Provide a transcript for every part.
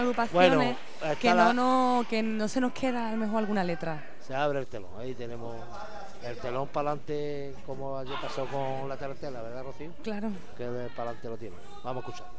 agrupaciones Bueno, que no se nos queda a lo mejor alguna letra. se abre el telón, ahí tenemos el telón para adelante, como ayer pasó con la tarantela, ¿verdad, Rocío? Claro. Que para adelante lo tiene. Vamos a escuchar.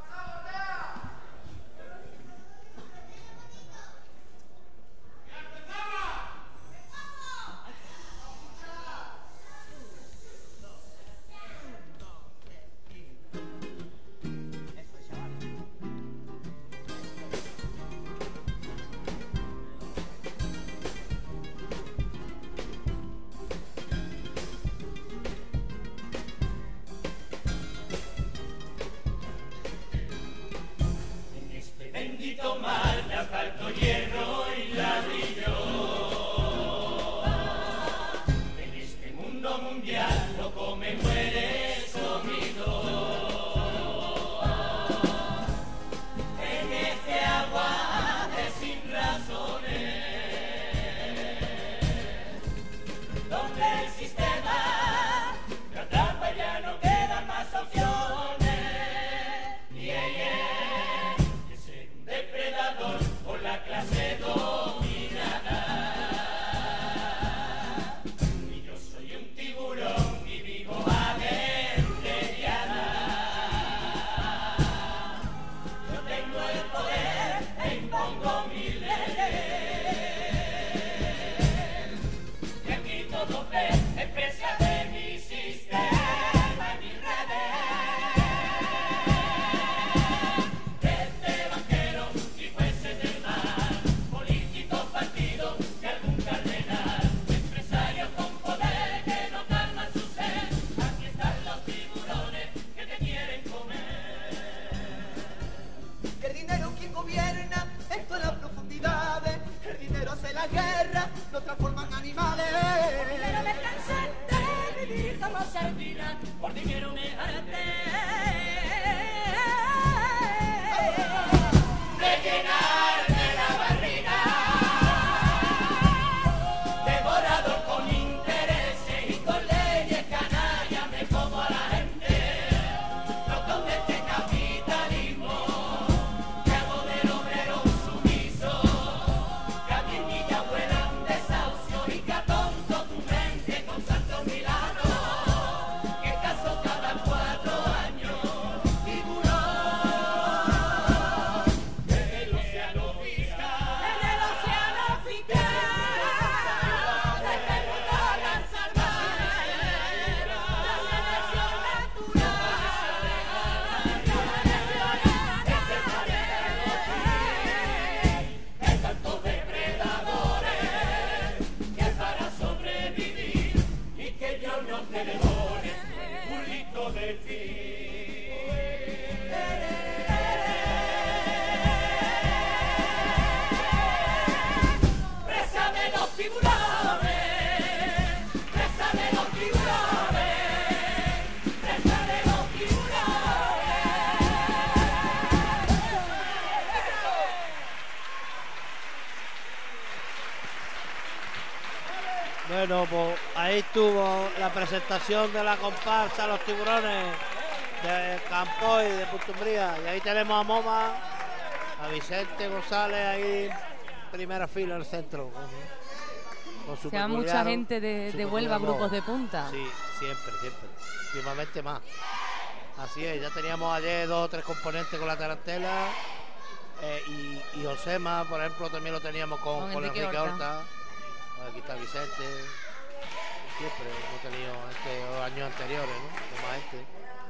Bendito mar de asfalto, hierro y ladrillo. En este mundo mundial no come, muere, comido. En este agua de sin razones, donde el sistema te atrapa, ya no quedan más opciones. Depredador por la clase dominada. Y yo soy un tiburón y vivo adentrellada. Yo tengo el poder e impongo mi ley. Y aquí todo es presa de mi sistema y mi redes. El dinero hace la guerra, lo transforman en animales. Por dinero me cansé de vivir como sardina, por dinero me harté de llenarme la barriga, devorador con intereses y con leyes canallas, me como a la gente, no con este capitalismo. Bueno, pues ahí estuvo la presentación de la comparsa Los Tiburones de Campoy, de Puntumbría. Y ahí tenemos a Moma, a Vicente González ahí en primera fila en el centro. Con su Se va mucha gente de Huelva, grupos de punta. Sí, siempre. Últimamente más. Así es, ya teníamos ayer 2 o 3 componentes con la tarantela. Y Josema, por ejemplo, también lo teníamos con Enrique Horta. Aquí está Vicente, siempre hemos tenido años anteriores, ¿no? Con más gente.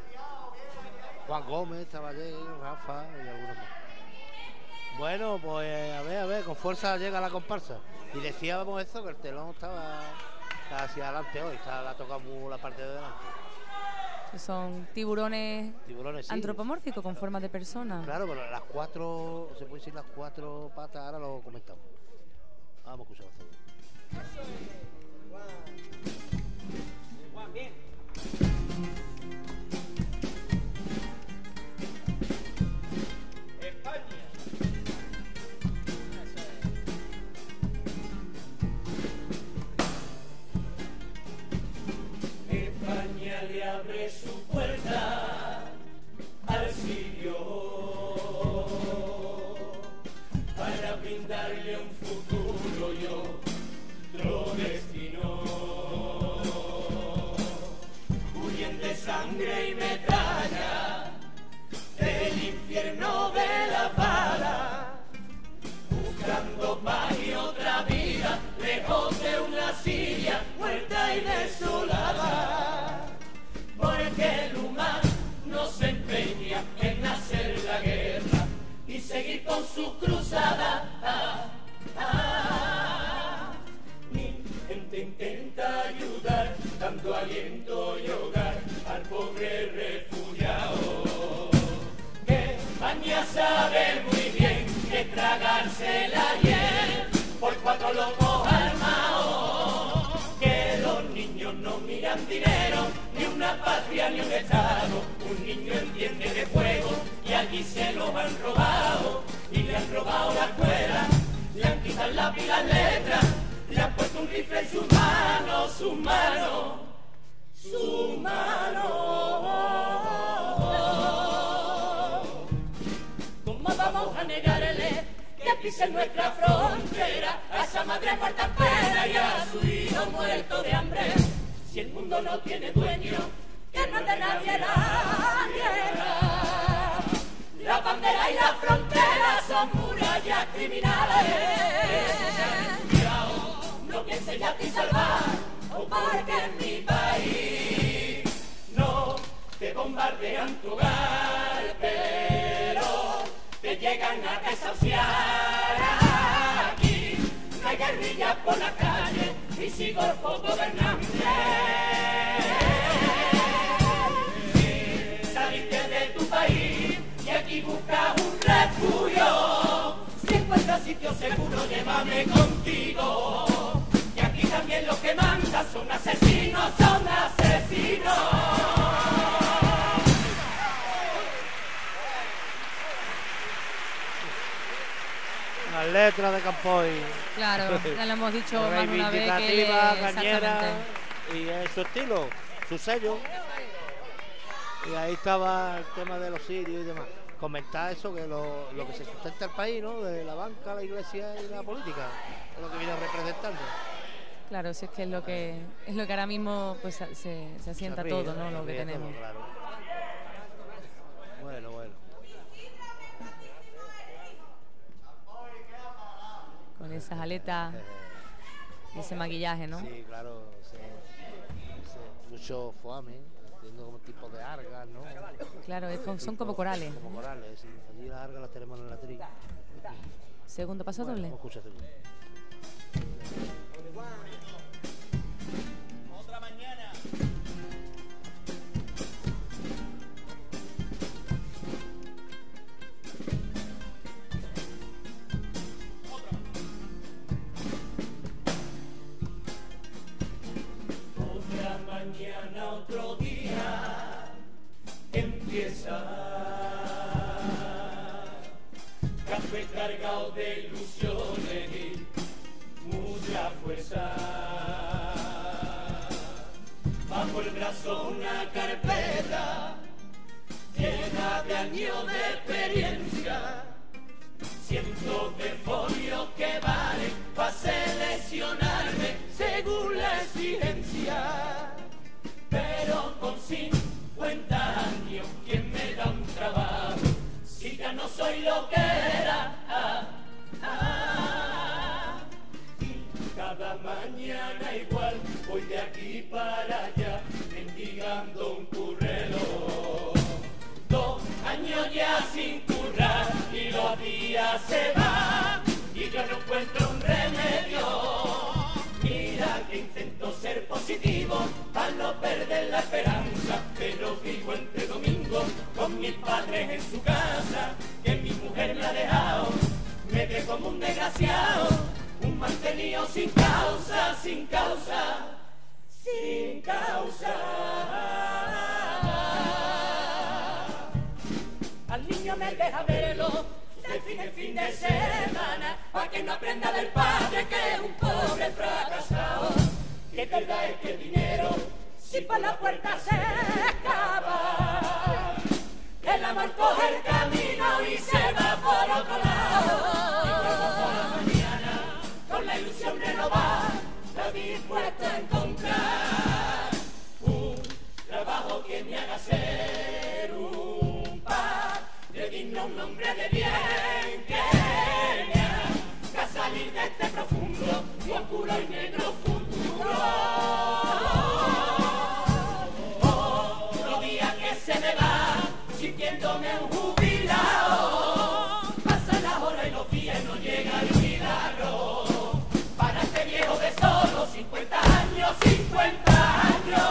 Juan Gómez estaba ayer, Rafa y algunos más. Bueno, pues a ver, con fuerza llega la comparsa. Y decíamos eso, que el telón estaba hacia adelante hoy, la toca muy la parte de delante. Son tiburones sí, antropomórficos con forma de persona. Claro, pero las 4, se puede decir las 4 patas, ahora lo comentamos. Vamos a escuchar la Juan, bien. España. España le abre su puerta al siglo. darle un futuro y otro destino. Huyen de sangre y metralla, del infierno de la bala, buscando paz y otra vida, lejos de una Siria muerta y desolada. Porque el humano se empeña en hacer la guerra y seguir con su cruzada. Mi gente intenta ayudar, dando aliento y hogar al pobre refugiado, que España sabe muy bien que tragarse la hiel por 4 locos armados, que los niños no miran dinero, ni una patria ni un estado. Un niño entiende de juego y allí se lo han robado, y le han robado la escuela, le han quitado la pila letras, le han puesto un rifle en sus manos, sus manos, sus manos. ¿Cómo vamos a negarle que pisen nuestra frontera a esa madre muerta en pena y a su hijo muerto de hambre? Si el mundo no tiene dueño, que no es de nadie la tierra. La bandera y la frontera son murallas criminales. No pienses ya ti salvar, porque en mi país no te bombardean tu hogar, pero te llegan a desahuciar. Aquí no hay guerrillas por la calle y sigo el fuego gobernante. Si saliste de tu país y aquí buscas un refugio, si encuentras sitio seguro, llévame contigo. Y aquí también los que mandan son asesinos, son asesinos. Las letras de Campoy. Claro, ya lo hemos dicho más de una vez que Reivindicativa, él, cañera, exactamente. y es su estilo, su sello. Y ahí estaba el tema de los sirios y demás. Comentar eso, que lo que se sustenta el país, ¿no? De la banca, la iglesia y la política, es lo que viene representando. Claro, si es que es lo que ahora mismo pues se asienta ríe, todo, ¿no? Lo que ríe tenemos. todo, claro. Bueno. Con esas aletas y ese maquillaje, ¿no? Sí, claro, mucho foame, haciendo como tipo de algas, ¿no? Claro, son como corales. Como corales, sí. Allí las algas las tenemos en la trilla. Segundo paso doble. Vamos a escuchar segundo. Otra mañana. Otra mañana, otro día empieza. Café cargado de ilusiones y mucha fuerza. Bajo el brazo una carpeta llena de años de experiencia, cientos de folios que valen para seleccionarme según la exigencia. Pero con 50 años, ¿quién me da un trabajo si ya no soy lo que era? Y cada mañana igual voy de aquí para allá mendigando un currelo. 2 años ya sin currar y los días se van y yo no encuentro un remedio. Mira que intento ser positivo para no perder la esperanza, pero vivo entre domingo con mis padres en su casa, que mi mujer me ha dejado, me ve como un desgraciado, un mantenido sin causa, sin causa, sin causa. Al niño me deja verlo el fin de semana, pa' que no aprenda del padre que es un pobre fracasado. Que verdad es que el dinero, si por la puerta se escapa, el amor coge el camino y se va por otro lado. Y vuelvo por la mañana. dispuesto a encontrar un trabajo que me haga ser un padre digno, un hombre de bien, que me haga salir de este profundo y oscuro y negro futuro. Otro día que se me va sintiéndome un jubilado, pasan las horas y los días y no llega el milagro. Para este viejo de solo 50 años, 50 años.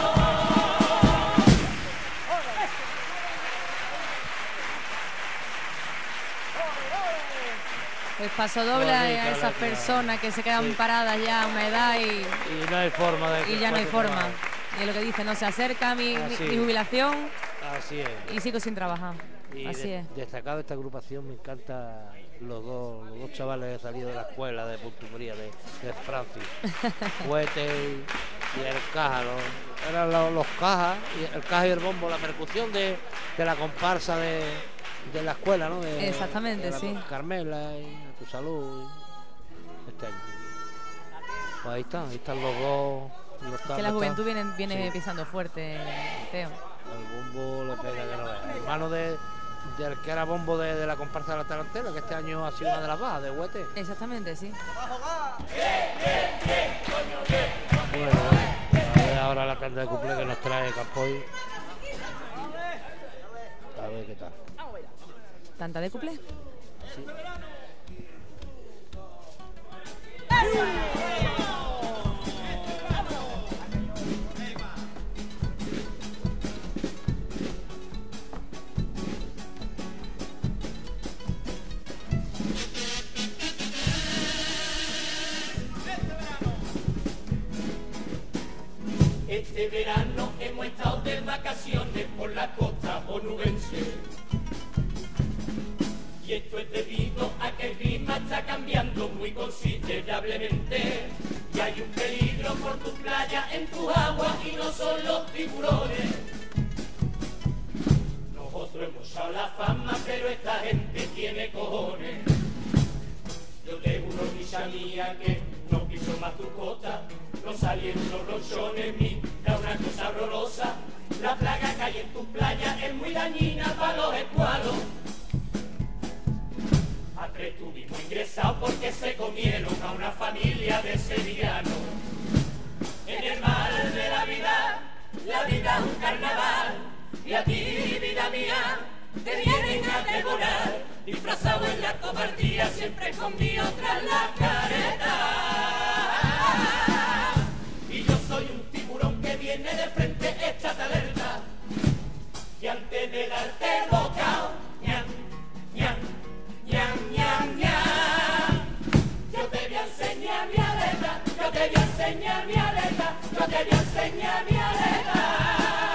Pues paso doble a esas personas que se quedan paradas ya a una edad y no hay forma de... Y ya no hay forma. Y es lo que dice, no se acerca mi jubilación. Así es. Y sigo sin trabajar. Y así es. Destacado esta agrupación, me encanta los dos chavales que han salido de la escuela de puntumería de Francis. Huete y el caja, eran los cajas, el caja y el bombo, la percusión de la comparsa de la escuela, ¿no? Exactamente, sí. Carmela y A Tu Salud. Este año. Pues ahí están los dos. Que la juventud viene pisando fuerte, Teo. El bombo le pega que no vea. Hermano del que era bombo de la comparsa de la Tarantela, que este año ha sido una de las bajas, de Huete. Exactamente, sí. Bueno, a ver ahora la tarde de cumple que nos trae Campoy. A ver qué tal. ¿Tanta de cumple? Sí. Este verano hemos estado de vacaciones por la costa onubense. Y esto es debido a que el clima está cambiando muy considerablemente. Y hay un peligro por tu playa, en tu agua, y no son los tiburones. Nosotros hemos echado la fama, pero esta gente tiene cojones. Yo te juro, misa mía, que no quiso más tu costa. No salieron los ronchones, mira una cosa horrorosa. La plaga que hay en tu playa es muy dañina para los escualos. A 3 tuvimos ingresados porque se comieron a una familia de sevillanos. En el mar de la vida es un carnaval. Y a ti, vida mía, te vienen a devorar. Disfrazado en la cobardía, siempre escondido tras la careta. Y yo soy un tiburón que viene de frente, échate alerta. Y antes de darte el bocado, ñam, ñam, ñam, ñam, ñam, yo te voy a enseñar mi aleta, yo te voy a enseñar mi aleta, yo te voy a enseñar mi aleta.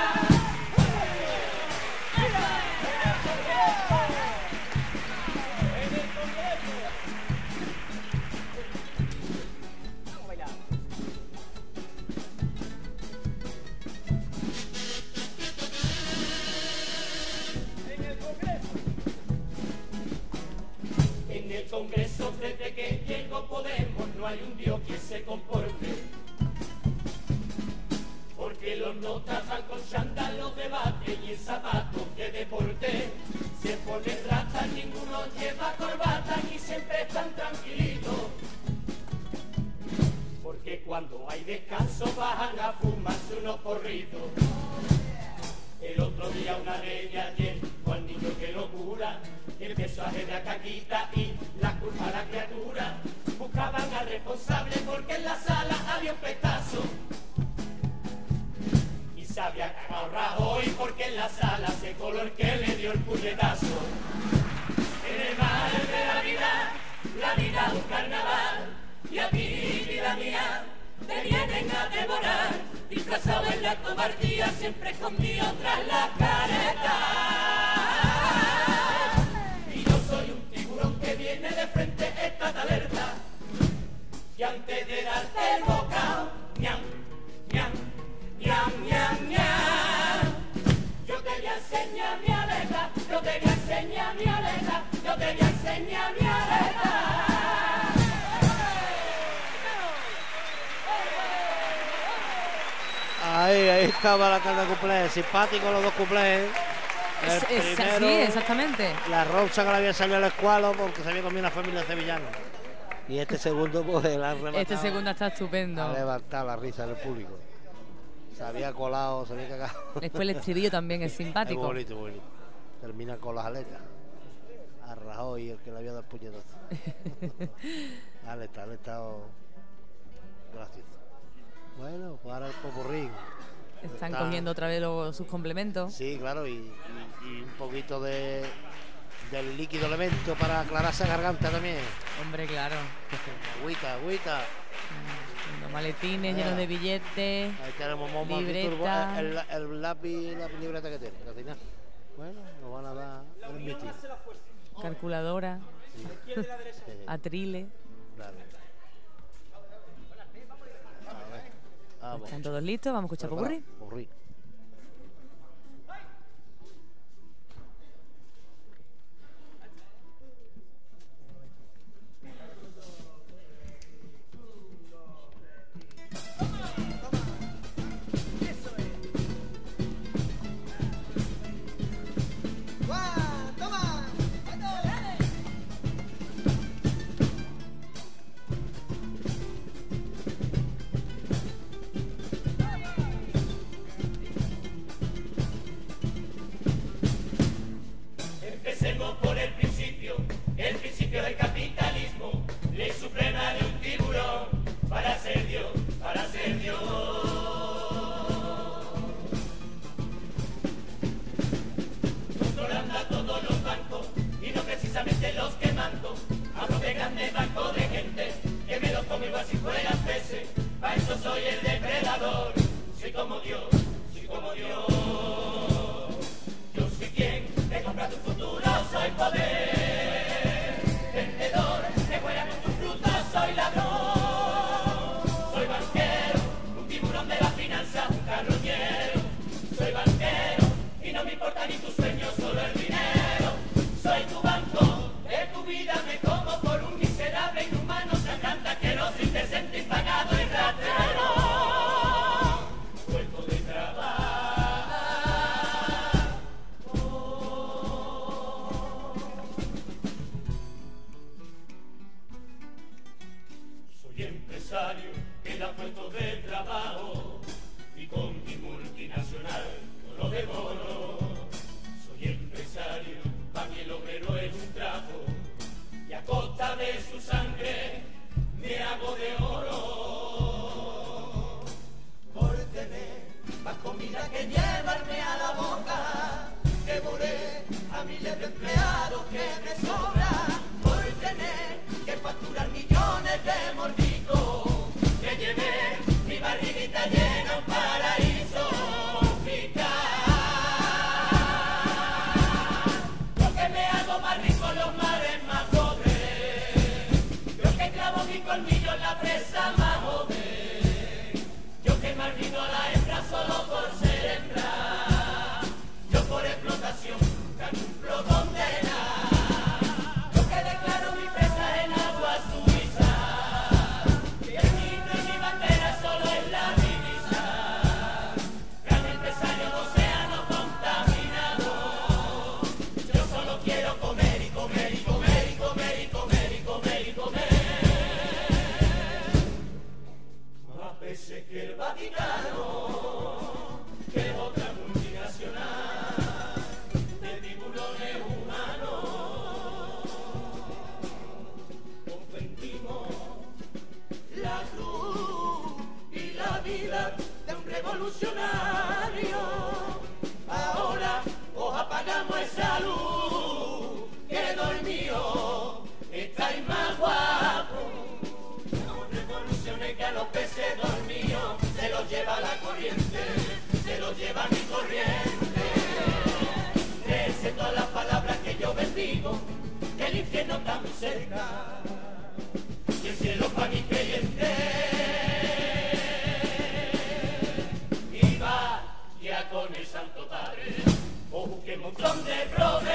En el Congreso, desde que llegó Podemos, no hay un Dios que se comporte. Porque los notas van con chándal los debates y en zapatos de deporte. Se ponen ratas, ninguno lleva corbata y siempre están tranquilitos. Porque cuando hay descanso bajan a fumarse unos porritos. El otro día una de ellas llegó al niño que locura, y empezó a generar caquita y la culpa a la criatura. Buscaban al responsable porque en la sala había un pestazo. Y se había cagado Rajoy porque en la sala se coló el que le dio el puñetazo. En el mar de la vida es un carnaval. Y a ti, vida mía, te vienen a devorar. Disfrazado en la cobardía, siempre escondido tras la careta. Y yo soy un tiburón que viene de frente, estate alerta. Y antes de darte el bocado, ñam, ñam, ñam, ñam, ñam, yo te voy a enseñar mi aleta, yo te voy a enseñar mi aleta, yo te voy a enseñar mi aleta. buscado para la tarde de cuplés. Simpático los dos cuplés. El primero, sí, exactamente. La roncha que le había salido al escualo porque se había comido una familia sevillana. Y este segundo, pues, el ha rematado. Este segundo está estupendo. Ha levantado la risa del público. Se había colado, se había cagado. Después el estribillo también es simpático. Es bonito, bonito. Termina con las aletas. A Rajoy, el que le había dado el puñetazo. Ale estado gracioso. Bueno, pues ahora el popurrí. Están cogiendo otra vez sus complementos. Sí, claro, y un poquito del líquido elemento para aclararse la garganta también. Hombre, claro. Agüita. Los maletines llenos de billetes. Ahí tenemos libreta. El lápiz, la libreta que tiene. Bueno, nos van a dar el mitin. Calculadora. Sí. Atrile. Claro. Vamos. Están todos listos, vamos a escuchar popurrí. Popurrí. Empecemos por el principio del capitalismo, ley suprema de un tiburón, para ser Dios, para ser Dios. Controlando a todos los bancos, y no precisamente los que mando, hablo de grandes bancos de gente, que me los como igual si fueran peces, para eso soy el depredador, soy como Dios, soy como Dios. Yo soy quien te compra tu futuro, soy poder, vendedor, que juega con tus frutos, soy ladrón, soy banquero, un tiburón de la finanza, un carroñero, soy banquero, y no me importa ni tus sueños, solo el dinero, soy tu banco, de tu vida me como por un miserable inhumano, sangrante, asqueroso, indecente, impagado y ratero, vuelvo de trabajo. Empresario que da puestos de trabajo y con mi multinacional no lo devoro. Soy empresario, para mí el obrero es un trapo y a costa de su sangre me hago de oro. Por tener más comida que llevarme a la boca, que moré a miles de empleados que me sobran. Por tener que facturar millones de mordicos, que llevé mi barriguita llena a un paraíso fiscal. Yo que me hago más rico, los mares más pobres. Yo que clavo mi colmillo en la presa más joven. Yo que margino a la hembra solo por ser hembra. Yo por explotación que cumplo condena. Ese que el Vaticano, que es otra multinacional de tiburones humanos, ofendimos la cruz y la vida de un revolucionario. Ahora os apagamos esa luz que dormió, estáis más guapos. Que a los peces dormidos se los lleva la corriente, se los lleva mi corriente. Créese todas las palabras que yo bendigo, que el infierno está muy cerca y el cielo para mi creyente. Y vaya con el Santo Padre, o busque un montón de problemas.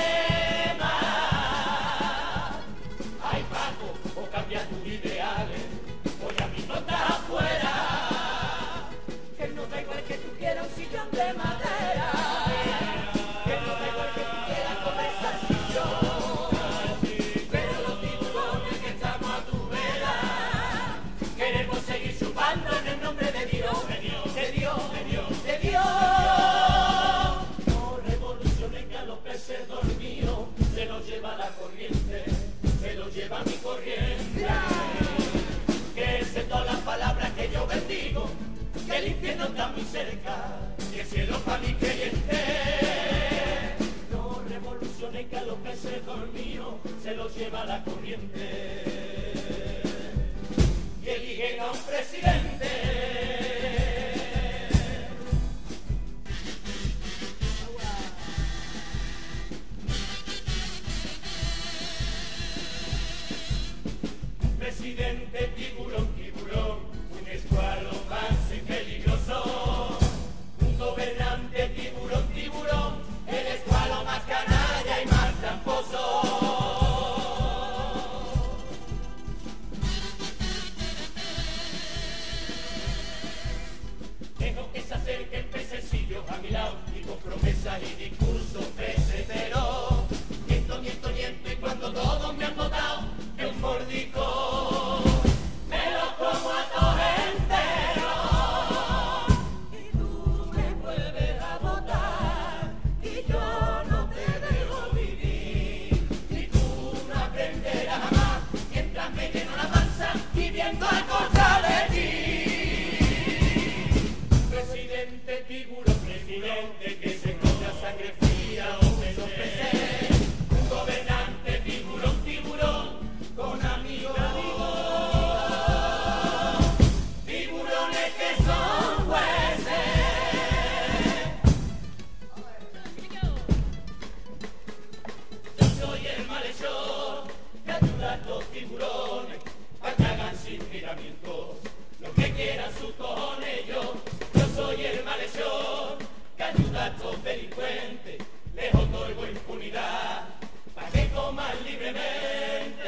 Ay, Paco, o cambia tus ideales. Voy a mi nota afuera, que no da igual que tú quieras el infierno está muy cerca y el cielo para mi creyente. No revoluciones que a los peces dormidos se los lleva la corriente y eligen a un presidente. Presidente tiburón, tiburón, un escualo más peligroso. Un gobernante tiburón, tiburón, el escualo más canalla y más tramposo. Dejo que se acerquen pececillos a mi lado y con promesas y discursos peseteros. Niento, niento, niento y cuando todos me han votado de un mordisco me lo como a todo entero. Y tú me vuelves a votar y yo no te dejo vivir. Y tú no aprenderás jamás mientras me lleno la panza viviendo a costa de ti. Presidente tiburón, presidente que se come a sangre fría o me lo pesé. Un gobernante tiburón, tiburón, con amigos. Tiburones que son jueces. Yo soy el malhechor que ayuda a los tiburones para que hagan sin miramiento lo que quieran sus cojones. Yo soy el malhechor que ayuda a estos delincuentes, les otorgo impunidad para que coman libremente.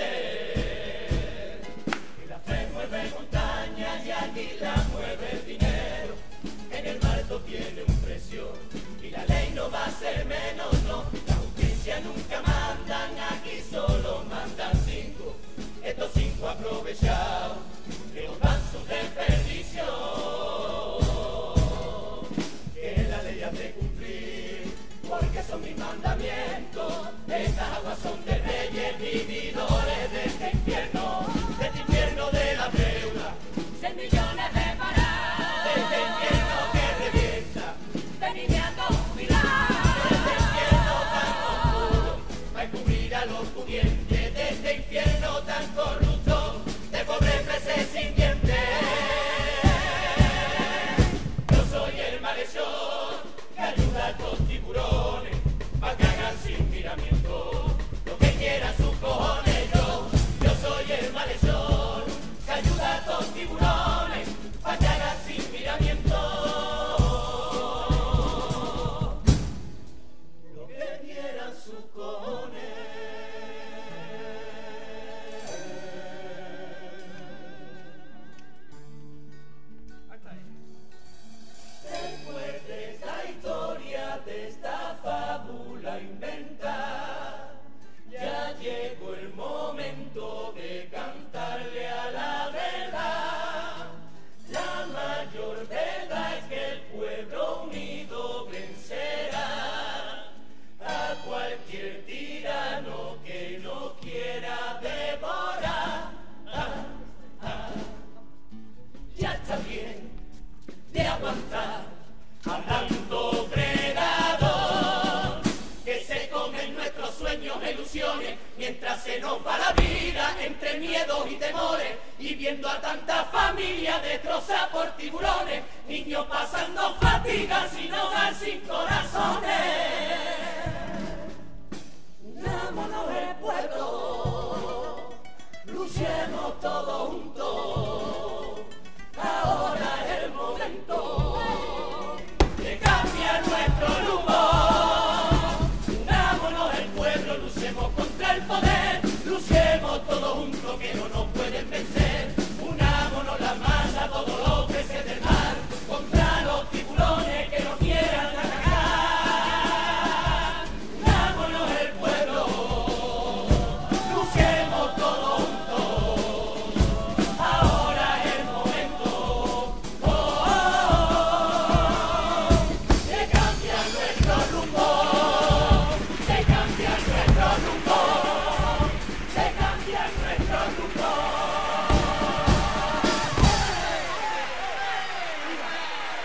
Y la fe mueve montañas y aquí la mueve el dinero. En el mar todo tiene un precio y la ley no va a ser menos, no. La justicia nunca mandan, aquí solo mandan 5. Estos 5 aprovechados que os dan su desperdicio. Que la ley hace cumplir, porque son mis mandamientos. Estas aguas son de reyes vividores de este infierno de la deuda. 6 millones de parados, de este infierno que revienta, veniendo jubilados, de este infierno tan oscuro, para cubrir a los pudientes, de este infierno tan corrupto, de pobres peces sin dientes. Yo soy el malhechor que ayuda a estos tiburones para que hagan sin miramiento lo que quieran sus cojones. Yo soy el malhechor que ayuda a estos tiburones para que hagan sin miramiento lo que quieran sus cojones. Después de esta historia, de esta fábula inventada, ya llegó el momento de cantarle a la verdad. La mayor verdad es que el pueblo unido vencerá a cualquier tirano que no quiera devorar. Ya está bien de aguantar a tanto predador que se comen nuestros sueños e ilusiones mientras se nos va la vida entre miedos y temores y viendo a tanta familia destrozada por tiburones, niños pasando fatigas sin hogar, sin corazones. Unámonos el pueblo, luchemos todos juntos. Ahora es el momento de cambiar nuestro rumbo. Unámonos el pueblo, luchemos contra el poder, luchemos todos juntos que no nos pueden vencer. Unámonos la masa, todos los peces del mar, contra los tiburones que nos quieran atacar. Unámonos el pueblo, luchemos todos juntos. Ahora es el momento de cambiar nuestro rumbo, de cambiar nuestro rumbo, de cambiar nuestro rumbo.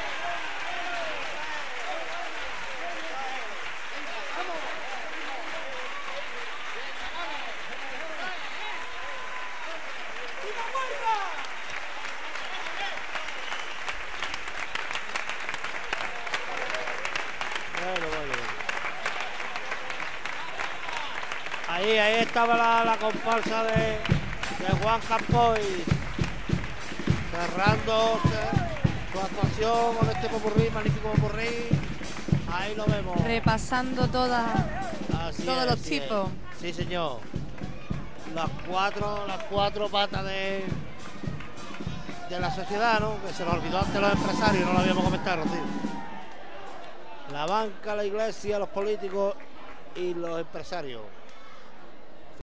Ahí estaba la comparsa de Juan Campoy, cerrando su actuación con este popurrí, magnífico popurrí. Ahí lo vemos. Repasando todos los tipos. Sí, señor. Las cuatro patas de la sociedad, ¿no? Que se nos olvidó antes los empresarios, no lo habíamos comentado, tío. La banca, la iglesia, los políticos y los empresarios.